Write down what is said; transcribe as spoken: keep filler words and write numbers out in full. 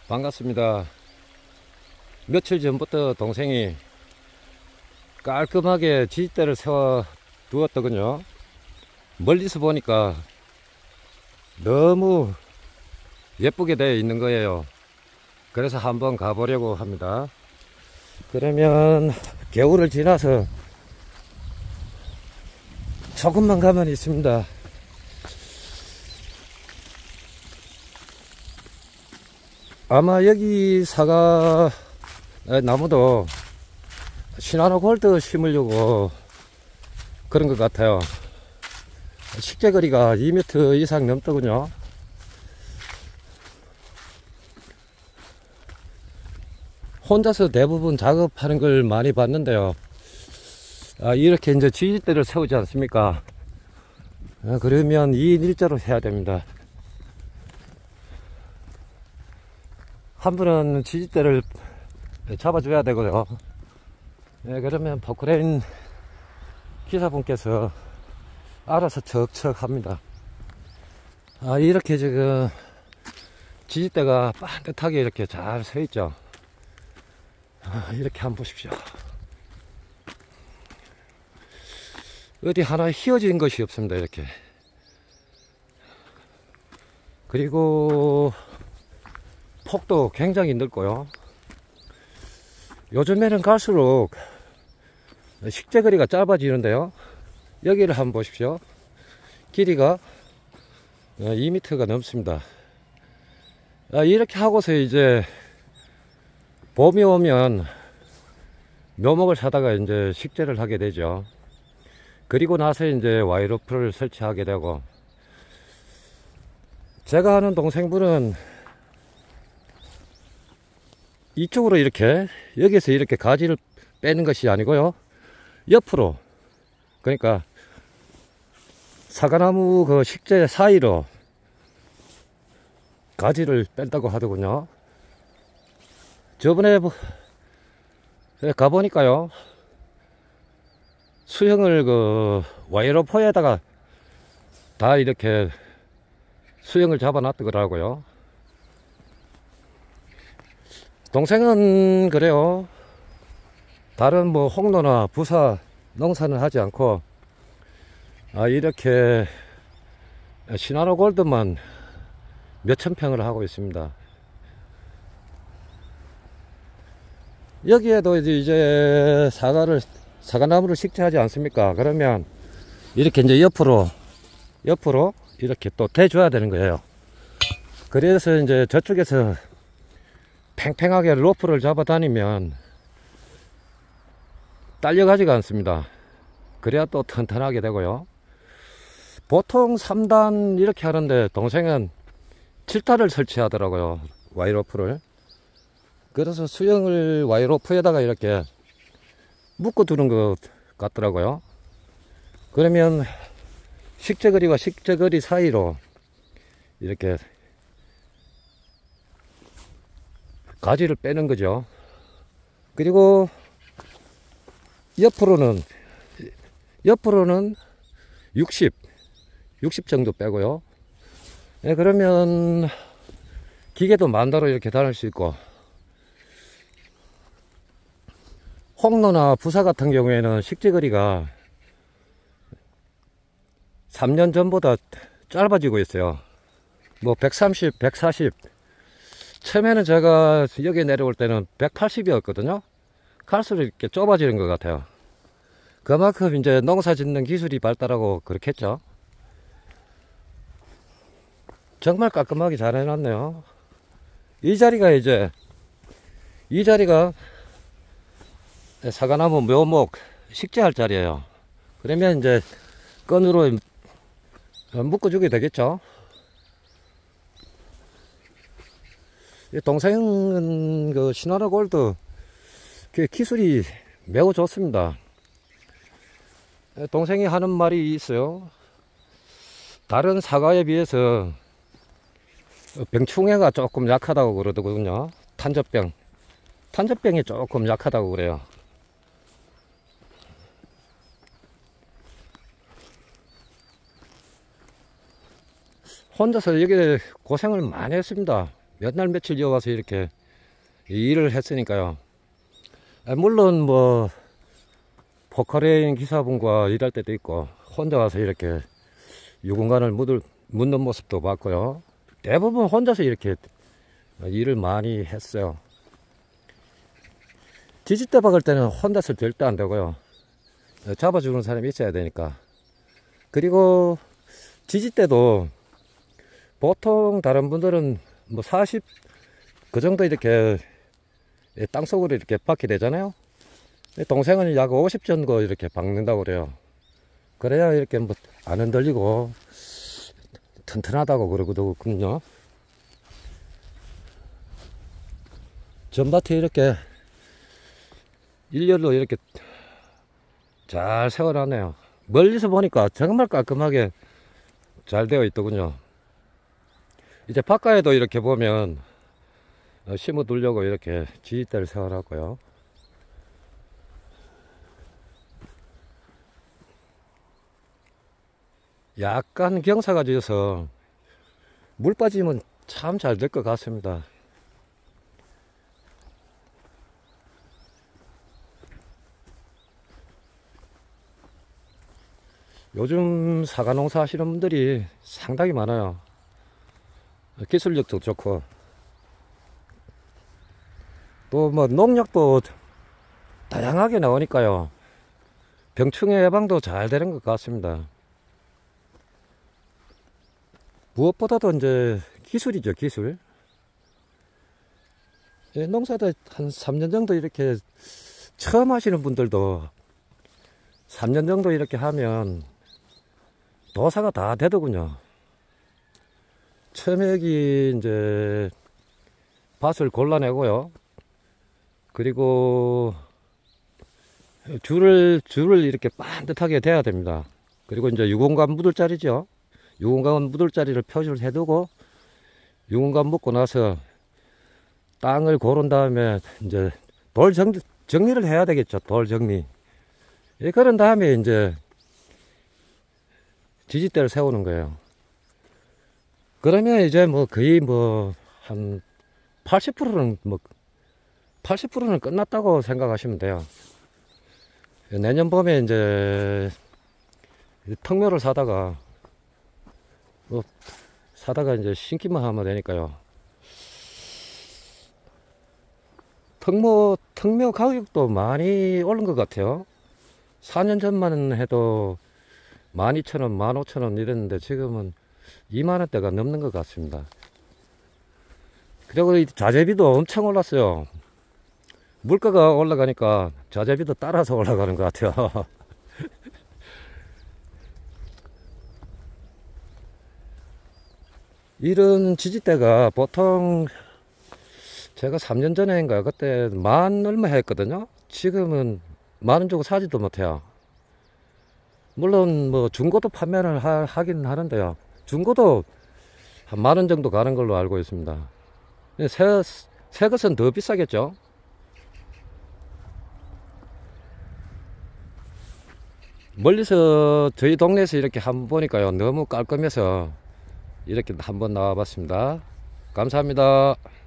반갑습니다. 며칠 전부터 동생이 깔끔하게 지지대를 세워 두었더군요. 멀리서 보니까 너무 예쁘게 되어 있는 거예요. 그래서 한번 가보려고 합니다. 그러면 겨울을 지나서 조금만 가면 있습니다. 아마 여기 사과 나무도 시나노 골드 심으려고 그런 것 같아요. 식재거리가 이 미터 이상 넘더군요. 혼자서 대부분 작업하는 걸 많이 봤는데요. 아, 이렇게 이제 지지대를 세우지 않습니까? 아, 그러면 이 인 일 조로 해야 됩니다. 한 분은 지지대를 잡아줘야 되고요. 네, 그러면 포크레인 기사분께서 알아서 척척 합니다. 아, 이렇게 지금 지지대가 반듯하게 이렇게 잘 서 있죠. 아, 이렇게 한번 보십시오. 어디 하나 휘어진 것이 없습니다. 이렇게. 그리고 폭도 굉장히 넓고요. 요즘에는 갈수록 식재거리가 짧아지는데요. 여기를 한번 보십시오. 길이가 이 미터가 넘습니다. 이렇게 하고서 이제 봄이 오면 묘목을 사다가 이제 식재를 하게 되죠. 그리고 나서 이제 와이로프를 설치하게 되고, 제가 아는 동생분은 이쪽으로 이렇게 여기서 이렇게 가지를 빼는 것이 아니고요, 옆으로, 그러니까 사과나무 그 식재 사이로 가지를 뺀다고 하더군요. 저번에 가보니까요, 수형을 그 와이로포에다가 다 이렇게 수형을 잡아 놨더라고요. 동생은 그래요. 다른 뭐 홍로나 부사 농사는 하지 않고 아, 이렇게 시나노 골드만 몇천 평을 하고 있습니다. 여기에도 이제, 이제 사과를 사과나무를 식재하지 않습니까? 그러면 이렇게 이제 옆으로 옆으로 이렇게 또 대줘야 되는 거예요. 그래서 이제 저쪽에서 팽팽하게 로프를 잡아 다니면 딸려가지가 않습니다. 그래야 또 튼튼하게 되고요. 보통 삼 단 이렇게 하는데 동생은 칠 단을 설치하더라고요. 와이로프를. 그래서 수영을 와이로프에다가 이렇게 묶어 두는 것 같더라고요. 그러면 식재거리와 식재거리 사이로 이렇게 가지를 빼는 거죠. 그리고 옆으로는 옆으로는 육십 육십 정도 빼고요. 네, 그러면 기계도 만다로 이렇게 다닐 수 있고, 홍로나 부사 같은 경우에는 식재거리가 삼 년 전보다 짧아지고 있어요. 뭐 백삼십, 백사십. 처음에는 제가 여기 내려올 때는 백팔십이었거든요. 갈수록 이렇게 좁아지는 것 같아요. 그만큼 이제 농사 짓는 기술이 발달하고 그렇겠죠. 정말 깔끔하게 잘 해놨네요. 이 자리가 이제 이 자리가 사과나무 묘목 식재할 자리예요. 그러면 이제 끈으로 묶어주게 되겠죠. 동생은 그 시나노 골드 그 기술이 매우 좋습니다. 동생이 하는 말이 있어요. 다른 사과에 비해서 병충해가 조금 약하다고 그러더군요. 탄저병 탄저병이 조금 약하다고 그래요. 혼자서 여기 고생을 많이 했습니다. 몇 날 며칠 이어와서 이렇게 일을 했으니까요. 물론 뭐 포커레인 기사분과 일할 때도 있고 혼자 와서 이렇게 유공간을 묻을, 묻는 모습도 봤고요. 대부분 혼자서 이렇게 일을 많이 했어요. 지지대 박을 때는 혼자서 절대 안 되고요. 잡아주는 사람이 있어야 되니까. 그리고 지지대도 보통 다른 분들은 뭐 사십 그 정도 이렇게 땅속으로 이렇게 박게 되잖아요. 동생은 약 오십 정도 이렇게 박는다고 그래요. 그래야 이렇게 뭐 안 흔들리고 튼튼하다고 그러거든요. 전밭에 이렇게 일렬로 이렇게 잘 세워놨네요. 멀리서 보니까 정말 깔끔하게 잘 되어 있더군요. 이제 바깥에도 이렇게 보면 심어 두려고 이렇게 지지대를 세워놨고요. 약간 경사가 지어서 물 빠지면 참 잘 될 것 같습니다. 요즘 사과 농사 하시는 분들이 상당히 많아요. 기술력도 좋고 또 뭐 농약도 다양하게 나오니까요. 병충해 예방도 잘 되는 것 같습니다. 무엇보다도 이제 기술이죠, 기술. 예, 농사도 한 삼 년 정도 이렇게 처음 하시는 분들도 삼 년 정도 이렇게 하면 도사가 다 되더군요. 처음에 여기 이제 밭을 골라내고요. 그리고 줄을, 줄을 이렇게 반듯하게 대야 됩니다. 그리고 이제 유공간 묻을 자리죠. 유공간 묻을 자리를 표시를 해두고 유공간 묻고 나서 땅을 고른 다음에 이제 돌 정리, 정리를 해야 되겠죠. 돌 정리. 예, 그런 다음에 이제 지지대를 세우는 거예요. 그러면 이제 뭐 거의 뭐 한 팔십 퍼센트는 뭐 팔십 퍼센트는 끝났다고 생각하시면 돼요. 내년 봄에 이제 턱묘를 사다가 뭐 사다가 이제 심기만 하면 되니까요. 턱묘, 턱묘 가격도 많이 오른 것 같아요. 사 년 전만 해도 만 이천 원, 만 오천 원 이랬는데 지금은 이만 원대가 넘는 것 같습니다. 그리고 이 자재비도 엄청 올랐어요. 물가가 올라가니까 자재비도 따라서 올라가는 것 같아요. 이런 지지대가 보통 제가 삼 년 전에인가 그때 만 얼마 했거든요. 지금은 만 원 주고 사지도 못해요. 물론 뭐 중고도 판매를 하, 하긴 하는데요. 중고도 한 만 원 정도 가는 걸로 알고 있습니다. 새, 새 것은 더 비싸겠죠. 멀리서 저희 동네에서 이렇게 한번 보니까요, 너무 깔끔해서 이렇게 한번 나와 봤습니다. 감사합니다.